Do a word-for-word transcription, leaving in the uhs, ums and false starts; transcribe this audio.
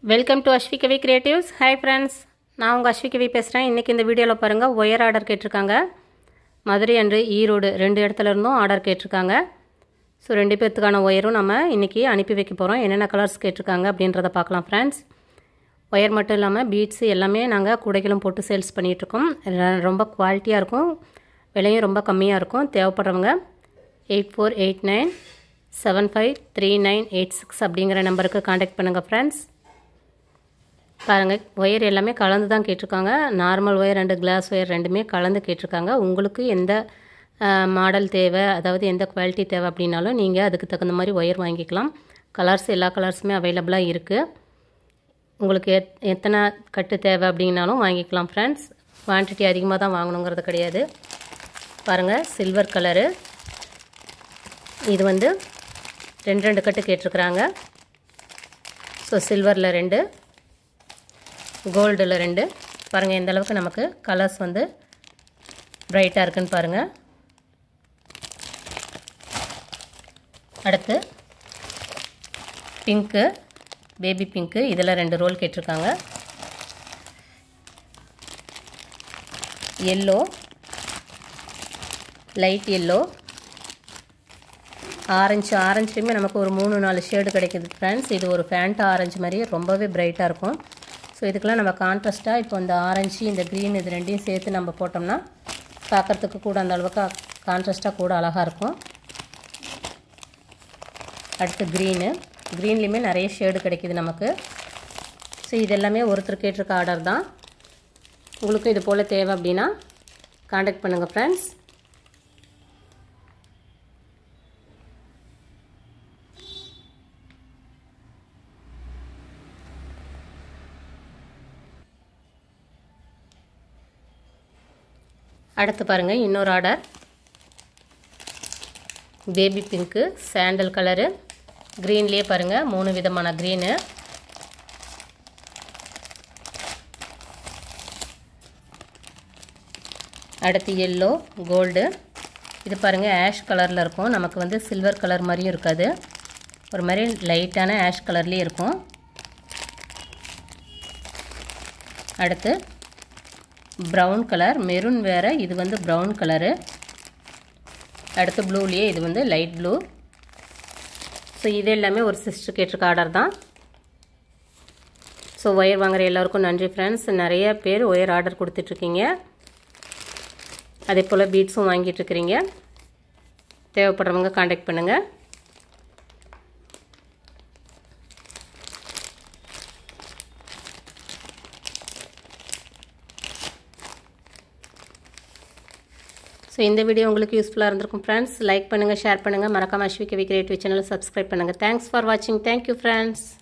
Welcome to Aswi Kavi creatives. Hi friends, நான் உங்கள் அஸ்வி கவி பேசுகிறேன். இன்றைக்கி இந்த வீடியோவில் பாருங்கள், ஒயர் ஆர்டர் கேட்டிருக்காங்க. மதுரை அன்று ஈரோடு ரெண்டு இடத்துல இருந்தும் ஆர்டர் கேட்டிருக்காங்க. ஸோ ரெண்டு பேர்த்துக்கான ஒயரும் நம்ம இன்றைக்கி அனுப்பி வைக்க போகிறோம். என்னென்ன கலர்ஸ் கேட்டிருக்காங்க அப்படின்றத பார்க்கலாம் ஃப்ரெண்ட்ஸ். ஒயர் மட்டும் இல்லாமல் பீட்ஸு எல்லாமே நாங்கள் கூடைகளும் போட்டு சேல்ஸ் பண்ணிகிட்ருக்கோம். ரொம்ப குவாலிட்டியாக இருக்கும், விலையும் ரொம்ப கம்மியாக இருக்கும். தேவைப்படுறவங்க eight four eight nine seven five three nine eight six அப்படிங்கிற நம்பருக்கு காண்டாக்ட் பண்ணுங்கள் ஃப்ரெண்ட்ஸ். பாருங்கள், ஒயர் எல்லாமே கலந்து தான் கேட்டிருக்காங்க. Normal wire and glass wire ரெண்டுமே கலந்து கேட்டிருக்காங்க. உங்களுக்கு எந்த மாடல் தேவை, அதாவது எந்த குவாலிட்டி தேவை அப்படின்னாலும் நீங்கள் அதுக்கு தகுந்த மாதிரி ஒயர் வாங்கிக்கலாம். கலர்ஸ் எல்லா கலர்ஸுமே அவைலபிளாக இருக்குது. உங்களுக்கு எத் எத்தனை கட்டு தேவை அப்படின்னாலும் வாங்கிக்கலாம் ஃப்ரெண்ட்ஸ். குவான்டிட்டி அதிகமாக தான் வாங்கணுங்கிறது கிடையாது. பாருங்கள், சில்வர் கலரு, இது வந்து ரெண்டு ரெண்டு கட்டு கேட்டிருக்குறாங்க. ஸோ சில்வரில் ரெண்டு, கோல்டில் ரெண்டு. பாருங்கள் எந்த அளவுக்கு நமக்கு கலர்ஸ் வந்து பிரைட்டாக இருக்குன்னு பாருங்கள். அடுத்து பிங்க்கு, பேபி பிங்க்கு, இதில் ரெண்டு ரோல் கேட்டிருக்காங்க. Yellow, light yellow, orange. ஆரஞ்சுலேயுமே நமக்கு ஒரு மூணு நாலு ஷேடு கிடைக்குது ஃப்ரெண்ட்ஸ். இது ஒரு ஃபேண்டா ஆரஞ்சு மாதிரி ரொம்பவே பிரைட்டாக இருக்கும். ஸோ இதுக்கெலாம் நம்ம கான்ட்ராஸ்ட்டாக இப்போ இந்த ஆரஞ்சு இந்த க்ரீன் இது ரெண்டையும் சேர்த்து நம்ம போட்டோம்னா பார்க்குறதுக்கு கூட அந்த அளவுக்கு கான்ட்ராஸ்ட்டாக கூட அழகாக இருக்கும். அடுத்து க்ரீனு, க்ரீன்லேயுமே நிறைய ஷேடு கிடைக்கிது நமக்கு. ஸோ இது எல்லாமே ஒருத்தர் கேட்டிருக்க ஆர்டர் தான். உங்களுக்கும் இது போல் தேவை அப்படின்னா காண்டாக்ட் பண்ணுங்கள் ஃப்ரெண்ட்ஸ். அடுத்து பாருங்கள், இன்னொரு order. Baby pink, sandal colour, க்ரீன்லேயே பாருங்கள் மூணு விதமான க்ரீனு. அடுத்து எல்லோ, கோல்டு. இது பாருங்கள் ஆஷ் கலரில் இருக்கும். நமக்கு வந்து சில்வர் கலர் மாதிரியும் இருக்காது, ஒரு மாதிரி லைட்டான ஆஷ் கலர்லேயே இருக்கும். அடுத்து ப்ரௌன் கலர், மெரூன் வேறு, இது வந்து ப்ரௌன் கலரு. அடுத்து ப்ளூலேயே இது வந்து லைட் ப்ளூ. ஸோ இது எல்லாமே ஒரு சிஸ்டர் கேட்டிருக்க ஆர்டர் தான். ஸோ ஒயர் வாங்குகிற எல்லாருக்கும் நன்றி ஃப்ரெண்ட்ஸ். நிறைய பேர் ஒயர் ஆர்டர் கொடுத்துட்ருக்கீங்க. அதே போல் பீட்ஸும் வாங்கிட்டுருக்கிறீங்க. தேவைப்படுறவங்க காண்டாக்ட் பண்ணுங்கள். ஸோ இந்த வீடியோ உங்களுக்கு யூஸ்ஃபுல்லாக இருந்திருக்கும் ஃப்ரெண்ட்ஸ். லைக் பண்ணுங்கள், ஷேர் பண்ணுங்கள், மறக்காமல் அஸ்வி கவி கிரியேட்டிவ் சேனலை சப்ஸ்கிரைப் பண்ணுங்கள். தேங்க்ஸ் ஃபார் வாட்சிங். Thank you friends.